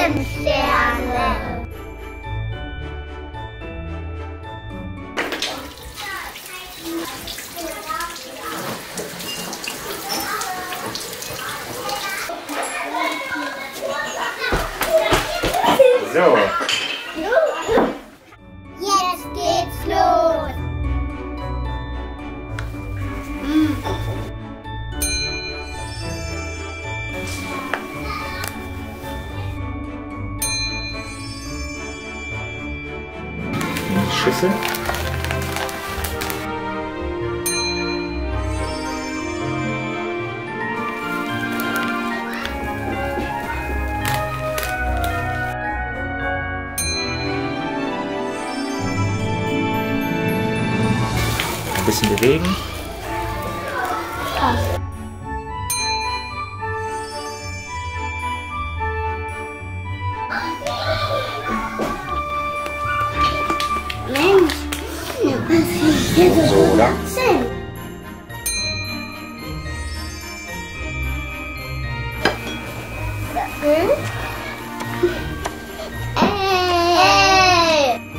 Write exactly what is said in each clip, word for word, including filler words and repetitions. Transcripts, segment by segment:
fünf Sterne. So. Jetzt geht's los. Mm. Schüssel. Ein bisschen bewegen. Mensch, was ist hier so, oder? Hm? Ey!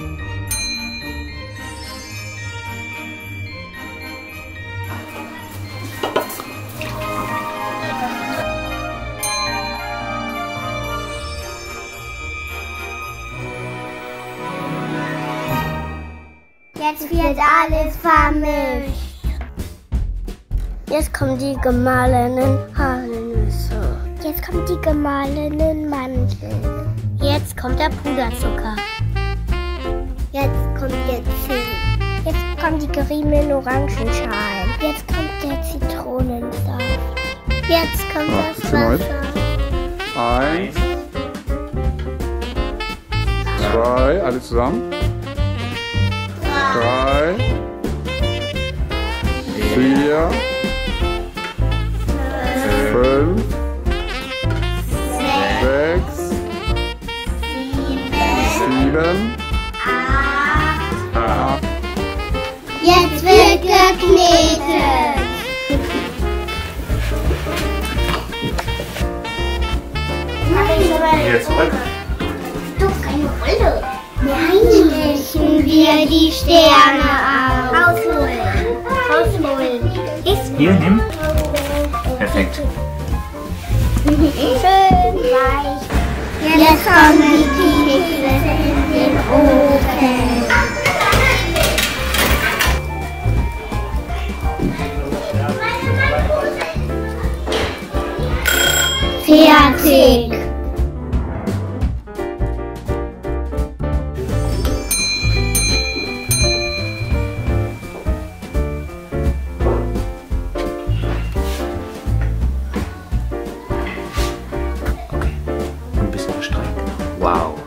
Jetzt wird alles vermischt. Jetzt kommen die gemahlenen Haselnüsse. Jetzt kommt die gemahlenen Mandeln. Jetzt kommt der Puderzucker. Jetzt kommt der Zimt. Jetzt kommen die geriebenen Orangenschalen. Jetzt kommt der Zitronensaft. Jetzt kommt Ja, das Wasser. Eins, zwei, alle zusammen. Drei, vier, fünf, sechs, sieben, acht. Jetzt wird geknetet. Wieder zurück. Doch keine Rolle. Nein, stechen wir die Sterne aus. Rausholen. Rausholen. Ist Hier, nimm. Perfekt. schön weich. Jetzt kommen die Kekse in den Ofen. Fertig. Okay. Ein bisschen gestreckt. Wow.